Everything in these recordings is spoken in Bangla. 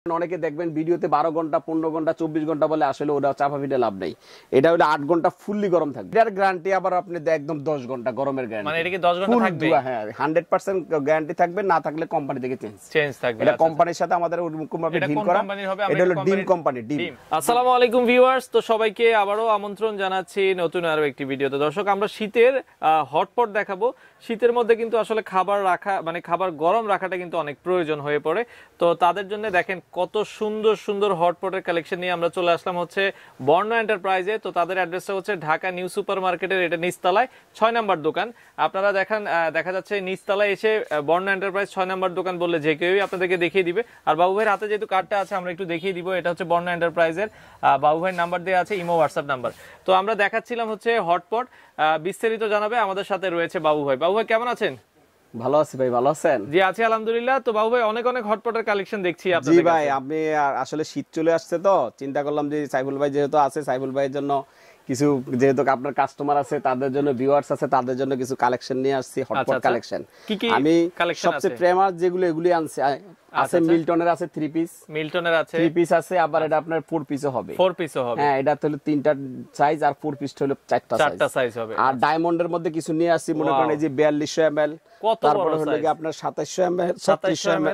অনেকে দেখবেন ভিডিওতে 12 ঘন্টা 15 ঘন্টা 24 ঘন্টা বলে, আসলে ওটা চাপা পিঠে লাভ নেই। এটা হলো 8 ঘন্টা ফুললি গরম থাকবে। এটার গ্যারান্টি আবার আপনি একদম 10 ঘন্টা গরমের গ্যারান্টি। মানে এটা কি 10 ঘন্টা থাকবে? হ্যাঁ 100% গ্যারান্টি থাকবে, না থাকলে কোম্পানি থেকে চেঞ্জ থাকবে। এটা কোম্পানির সাথে আমাদের ওরকমভাবে ডিল করা। এটা হলো ডিম কোম্পানি, ডিম। আসসালামু আলাইকুম ভিউয়ার্স, তো সবাইকে আবারো আমন্ত্রণ জানাচ্ছি নতুন আরো একটি ভিডিওতে। দর্শক, আমরা শীতের হটপট দেখাবো। শীতের মধ্যে কিন্তু আসলে খাবার রাখা মানে খাবার গরম রাখাটা কিন্তু অনেক প্রয়োজন হয়ে পড়ে। তো তাদের জন্য দেখেন কত সুন্দর সুন্দর হটপটের কালেকশন নিয়ে আমরা চলে আসলাম হচ্ছে বর্ণ এন্টারপ্রাইজে। তো তাদের অ্যাড্রেসটা হচ্ছে ঢাকা নিউ সুপার মার্কেটের এটা নিচতলায় 6 নম্বর দোকান। আপনারা দেখা যাচ্ছে নিচতলায় এসে বর্ণ এন্টারপ্রাইজ 6 নম্বর দোকান বললে যে কেউই আপনাদেরকে দেখিয়ে দিবে। আর বাবু ভাইয়ের হাতে যেহেতু কার্ডটা আছে আমরা একটু দেখিয়ে দিব। এটা হচ্ছে বর্ণ এন্টারপ্রাইজের বাবু ভাইয়ের নাম্বার দেওয়া আছে, ইমো হোয়াটসঅ্যাপ নাম্বার। তো আমরা দেখাচ্ছিলাম হচ্ছে হটপট, বিস্তারিত জানাবে আমাদের সাথে রয়েছে বাবু ভাই। বাবু ভাই কেমন আছেন? ভালো আছি ভাই, ভালো আছেন? জি আছি আলহামদুলিল্লাহ। তো বাবু ভাই অনেক হটপটের কালেকশন দেখছি আপনাদের কাছে। জি ভাই, আমি আসলে শীত চলে আসছে তো চিন্তা করলাম যে সাইফুল ভাই যেহেতু আছে, সাইফুল ভাইয়ের জন্য কিছু, যেহেতু আপনার কাস্টমার আছে, তাদের জন্য ভিউয়ার্স আছে, তাদের জন্য কিছু কালেকশন নিয়ে আসছি, হটপট কালেকশন। আমি সবচেয়ে প্রেমার যেগুলো এগুলি আনছি আছে। মিল্টনের আছে 3 পিস, মিল্টনের আছে 3 পিস আছে, আবার এটা আপনার 4 পিসও হবে। 4 পিসও হবে, হ্যাঁ এটা হলো 3টা সাইজ, আর 4 পিস হলো 4টা সাইজ হবে। আর ডায়মন্ডের মধ্যে কিছু নিয়ে আসছি, মনে করেন এই যে 4200 ml, তারপরে হলো কি আপনার 2700 ml, 3600 ml,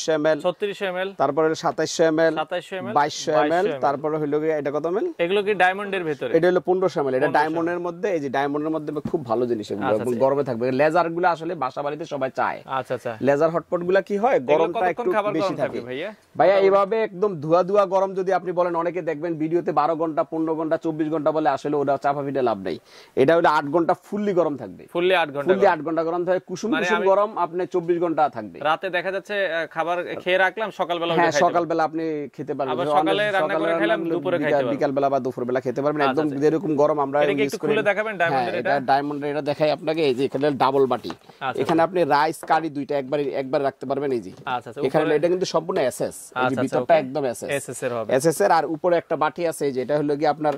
3600 ml, তারপরে হলো 2700 ml, 2200 ml, তারপরে হলো কি এটা কত ml? এগুলো কি ডায়মন্ডের ভিতরে? এটা হলো 1500 ml। এটা ডায়মন্ডের মধ্যে, এই যে ডায়মন্ডের মধ্যে খুব ভালো জিনিস এগুলো, এবং গরমে থাকবে। লেজার গুলো আসলে বাসা বাড়িতে সবাই চায়। আচ্ছা আচ্ছা, লেজার হটপট গুলা কি হয়, গরমটা একটু বেশি থাকে ভাইয়া। এইভাবে একদম ধোয়া গরম যদি আপনি বলেন, অনেকে দেখবেন ভিডিওতে 12 ঘন্টা 15 ঘন্টা 24 ঘন্টা বলে, আসলে ওটা চাপা পিঠে লাভ নেই। এটা হলো 8 ঘন্টা ফুললি গরম থাকবে। ফুললি 8 ঘন্টা গরম থাকবে, কুসুম গরম আপনি 24 ঘন্টা থাকবে। রাতে দেখা যাচ্ছে খাবার খেয়ে রাখলাম, সকালবেলা হ্যাঁ সকালবেলা আপনি খেতে পারবেন, আবার সকালে রান্না করে খেলাম, দুপুরে খেতে পারবেন, বিকাল বেলা বা দুপুর বেলা খেতে পারবেন। একদম যেরকম গরম আমরা ইউজ করি। খুলে দেখাবেন ডায়মন্ডের? এটা ডায়মন্ডের, এটা দেখাই আপনাকে। এই যে এখানে ডাবল বাটি, এখানে আপনি রাইস কারি দুইটা একবার রাখতে পারবেন। এই যে এখানে এটা কিন্তু সম্পূর্ণ এসএস, এই যে ভিতরটা একদম এসএস এর হবে, এসএস এর। আর উপরে একটা বাটি আছে, এই যে এটা হলো কি আপনার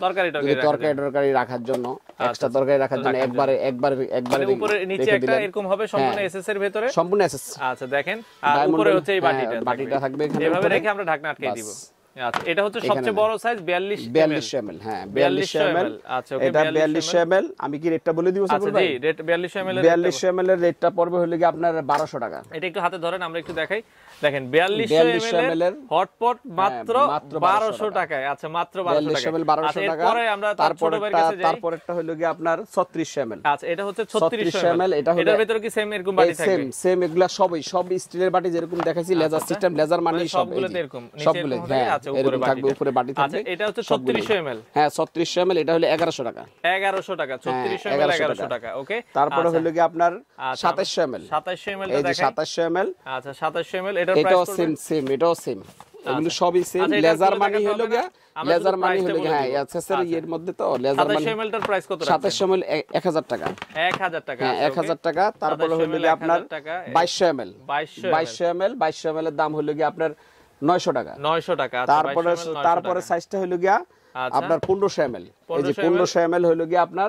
তরকারি রাখার জন্য, এক্সট্রা তরকারি রাখার জন্য একবার উপরে নিচে একটা এরকম হবে, সম্পূর্ণ এসএস এর ভিতরে, সম্পূর্ণ এসএস। আচ্ছা দেখেন, আর উপরে হচ্ছে এই বাটিটা থাকবে, এভাবে রেখে আমরা ঢাকনা আটকে দিব। আচ্ছা, এটা হচ্ছে সবচেয়ে বড় সাইজ 42 ml। হ্যাঁ 42 ml। আচ্ছা এটা 42 ml। আমি কি রেটটা বলে দিব স্যার? আচ্ছা জি, রেট 42 ml এর রেটটা পড়বে হলো কি আপনার 1200 টাকা। এটা একটু হাতে ধরেন, আমরা একটু দেখাই। দেখেন 42 ml এর হটপট মাত্র 1200 টাকায়। আচ্ছা মাত্র 1200 টাকা। এরপরে আমরা ছোটবের কাছে যাই। তারপরেরটা হলো কি আপনার 3600 ml। আচ্ছা এটা হচ্ছে 3600 ml। এটার ভিতরে কি সেম এরকম বাটি থাকবে? সেম এগুলা সব স্টিলের বাটি যেরকম দেখাইছি, লেজার সিস্টেম, লেজার মানে সবগুলোতে এরকম, সবগুলো এরকম থাকবে, উপরে বাটি থাকবে। আচ্ছা এটা হচ্ছে 3600 ml। হ্যাঁ 3600 ml। এটা হলো 1100 টাকা। 1100 টাকা, 3600 ml 1100 টাকা। ওকে, তারপরে হলো কি আপনার 2700 ml। 2700 ml এই যে 2700 ml। আচ্ছা 2700 ml, এটার প্রাইস করবে সেম, এটাও সেম, এগুলো সবই সেম। লেজার মানি হলো গিয়া, লেজার মানি হলো গিয়া, হ্যাঁ অ্যাকসেসরি এর মধ্যে তো লেজার মানি। 2700 ml টার প্রাইস কত? 2700 ml 1000 টাকা। 1000 টাকা, হ্যাঁ 1000 টাকা। তারপরে হলো কি আপনার 2200 ml। 2200 ml এর দাম হলো কি আপনার 900 টাকা। 900 টাকা। তারপরে সাইজটা হলো গিয়া আপনার 1500 ml। এই যে 1500 ml হলো গিয়া আপনার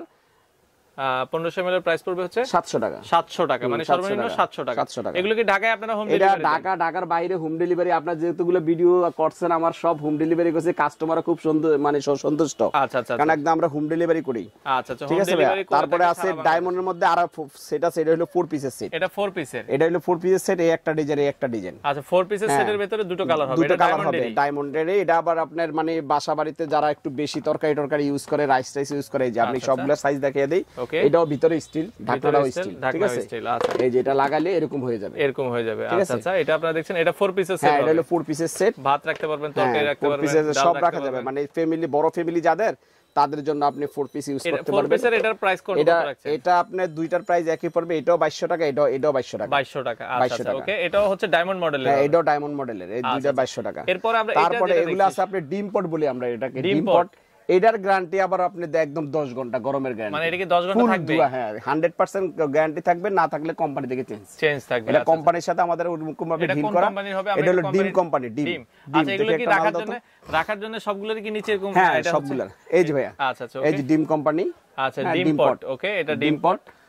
1500 ml এর প্রাইস পড়বে হচ্ছে 700 টাকা। 700 টাকা, মানে সর্বনিম্ন 700 টাকা। এগুলো কি ঢাকায় আপনারা হোম ডেলিভারি? এটা ঢাকার বাইরে হোম ডেলিভারি। আপনারা যেহেতুগুলো ভিডিও করছেন, আমার সব হোম ডেলিভারি করছে, কাস্টমার খুব সুন্দর, মানে সন্তুষ্ট। আচ্ছা আচ্ছা, কারণ একদম আমরা হোম ডেলিভারি করি। আচ্ছা আচ্ছা, ঠিক আছে। তারপরে আছে ডায়মন্ডের মধ্যে আর সেটা হলো 4 পিসের সেট। এটা 4 পিসের, এটা হলো 4 পিসের সেট। এই একটা ডিজাইন, এই একটা ডিজাইন। আচ্ছা 4 পিসের সেটের ভিতরে দুটো কালার হবে। এটা ডায়মন্ডের। এটা আবার আপনার মানে বাসা বাড়িতে যারা একটু বেশি তরকারি ইউজ করে, রাইস ইউজ করে, যে আপনি সবগুলো সাইজ দেখিয়ে দেই। এটাও ভিতরে স্টিল, ঢাকনাটাও স্টিল। ঠিক আছে। এই যে এটা লাগালে এরকম হয়ে যাবে, এরকম হয়ে যাবে। আচ্ছা আচ্ছা, এটা আপনারা দেখছেন, এটা 4 পিসের সেট। হ্যাঁ এটা হলো 4 পিসের সেট। ভাত রাখতে পারবেন, তরকারি রাখতে পারবেন, সব রাখা যাবে। মানে ফ্যামিলি, বড় ফ্যামিলি যাদের, তাদের জন্য আপনি 4 পিস ইউজ করতে পারবেন। 4 পিসের এটার প্রাইস কত রাখছেন? এটা আপনার দুইটার প্রাইস একই পড়বে। এটাও 2200 টাকা, এটাও 2200 টাকা। 2200 টাকা। আচ্ছা ওকে, এটাও হচ্ছে ডায়মন্ড মডেলের। হ্যাঁ এটাও ডায়মন্ড মডেলের। এই দুইটা 2200 টাকা। তারপরে এগুলো আছে আপনি ডিম পট বলি আমরা এটাকে, ডিম পট। এটার গ্যারান্টি আবার আপনি একদম 10 ঘন্টা গরমের গ্যারান্টি। মানে এটা কি 10 ঘন্টা থাকবে? হ্যাঁ 100% গ্যারান্টি থাকবে, না থাকলে কোম্পানি থেকে চেঞ্জ থাকবে। এটা কোম্পানির সাথে আমাদের ওরকমভাবে ডিল করা। এটা হলো ডিম কোম্পানি, ডিম। আচ্ছা এগুলো কি রাখার জন্য সবগুলোর কি নিচে এরকম? হ্যাঁ সবগুলোর। এই যে ভাইয়া, আচ্ছা আচ্ছা, এই যে ডিম কোম্পানি। আচ্ছা ডিম পট। ওকে, এটা ডিম পট।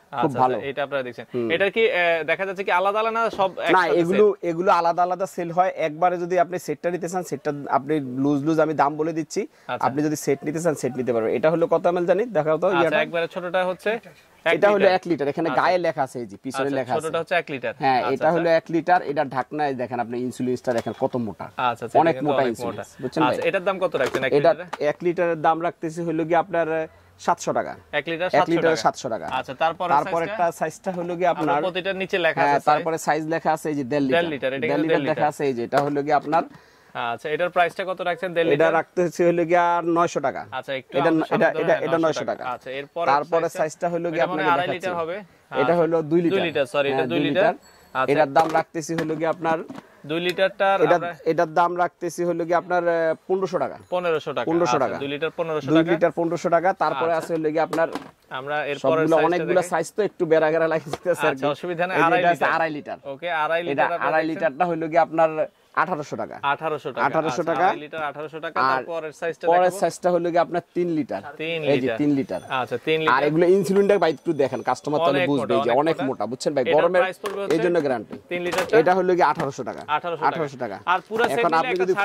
খুব ভালো। এটা আপনারা দেখছেন, এটা কি দেখা যাচ্ছে কি আলাদা আলাদা না সব না, এগুলো আলাদা আলাদা সেল হয়। একবারে যদি আপনি সেটটা নিতে চান সেটটা আপনি লুজ আমি দাম বলে দিচ্ছি, আপনি যদি সেট নিতে চান সেট নিতে পারবেন। এটা হলো কত ml জানি দেখাও তো। আচ্ছা, একবারে ছোটটা হচ্ছে এটা হলো 1 লিটার, এখানে গায়ে লেখা আছে, এই যে পিছনে লেখা আছে ছোটটা হচ্ছে 1 লিটার। হ্যাঁ, এটা হলো 1 লিটার। এটা ঢাকনায় দেখেন আপনি ইনসুলিনটা দেখেন কত মোটা, আচ্ছা অনেক মোটা ইনসুলিন, বুঝছেন ভাই? আচ্ছা, এটার দাম কত রাখছেন? এটা 1 লিটারের দাম রাখতেছি হলো কি আপনার 700 টাকা। 1 লিটার 700 টাকা। আচ্ছা, তারপর একটা সাইজটা হলো কি আপনার প্রতিটার নিচে লেখা আছে, তারপরে সাইজ লেখা আছে এই যে 1.5 লিটার, এটা 1.5 লিটার লেখা আছে এই যে। এটা হলো কি আপনার আচ্ছা, এটার প্রাইসটা কত রাখছেন? 1.5 লিটার এটা রাখতেছি হলো কি আর 900 টাকা। আচ্ছা, একটু এটা 900 টাকা। আচ্ছা, এরপর তারপরে সাইজটা হলো কি আপনার 2.5 লিটার হবে। এটা হলো 2 লিটার। 2 লিটার, সরি, এটা 2 লিটার। আচ্ছা, এটার দাম রাখতেছি হলো কি আপনার 2 লিটারটার এটার দাম রাখতেছি হলো কি আপনার 1500 টাকা। 1500 টাকা। 1500 টাকা। 2 লিটার 1500 2 টাকা। লিটার 1500 টাকা। তারপরে আছে হলো কি আপনার আমরা এরপর অনেকগুলো সাইজ তো একটু বেড়াগেরা লাগতেছে আর আচ্ছা, কি। অসুবিধা নেই। 2.5 লিটার। ওকে, 2.5 লিটার। 2.5 লিটারটা হলো কি আপনার 1800 টাকা। 1800 টাকা। 1800 টাকা। 2.5 লিটার 1800 টাকা। তারপরের সাইজটা পরের সাইজটা হলো কি আপনার 3 লিটার। এই যে 3 লিটার। আচ্ছা, 3 লিটার। আর এগুলো ইনসুলিনটা ভাই একটু দেখেন, কাস্টমার তাহলে বুঝবে যে অনেক মোটা, বুঝছেন ভাই? গরমের এই জন্য গ্যারান্টি। 3 লিটারটা এটা হলো কি 1800 টাকা। 1800 টাকা। আর পুরো সেট এখন আপনি যদি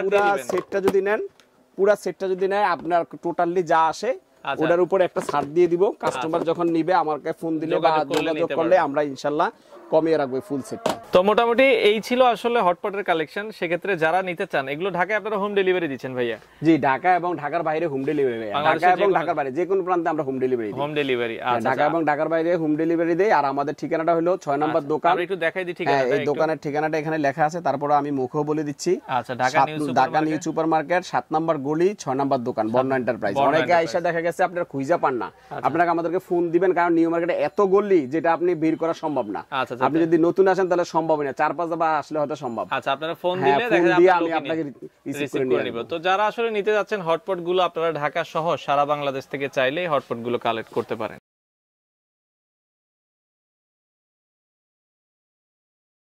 পুরো সেটটা যদি নেন আপনার টোটালি যা আসে ওটার উপর একটা ছাড় দিয়ে দিব। কাস্টমার যখন নিবে আমাকে ফোন দিলে বা যোগাযোগ করলে আমরা ইনশাআল্লাহ কমিয়ে রাখবো ফুল সেটটা। তো মোটামুটি এই ছিল আসলে হটপটের কালেকশন। সেক্ষেত্রে যারা নিতে চান, এগুলো ঢাকায় আপনারা হোম ডেলিভারি দিচ্ছেন ভাইয়া? জি, ঢাকা এবং ঢাকার বাইরে হোম ডেলিভারি। ঢাকা এবং ঢাকার বাইরে যে কোনো প্রান্তে আমরা হোম ডেলিভারি দিই। হোম ডেলিভারি, আচ্ছা, ঢাকা এবং ঢাকার বাইরে হোম ডেলিভারি দেই। আর আমাদের ঠিকানাটা হলো 6 নম্বর দোকান। আমরা একটু দেখাই দিই ঠিকানাটা। এই দোকানের ঠিকানাটা এখানে লেখা আছে, তারপরে আমি মুখও বলে দিচ্ছি। আচ্ছা, ঢাকা নিউ সুপার মার্কেট 7 নম্বর গলি 6 নম্বর দোকান, বর্ণা এন্টারপ্রাইজ। অনেকে আইসা দেখা গেছে আপনারা খুঁজে পান না, আপনাকে আমাদেরকে ফোন দিবেন, কারণ নিউ মার্কেটে এত গলি যেটা আপনি বের করা সম্ভব না। আপনি যদি নতুন আসেন তাহলে সম্ভব না, 4-5 বার আসলে হয়তো সম্ভব। আচ্ছা, আপনারা ফোন দিলে দেখা যাবে আমি আপনাকে রিসিভ করে নিব। তো যারা আসলে নিতে যাচ্ছেন হটপট গুলো, আপনারা ঢাকা সহ সারা বাংলাদেশ থেকে চাইলেই হটপট গুলো কালেক্ট করতে পারেন।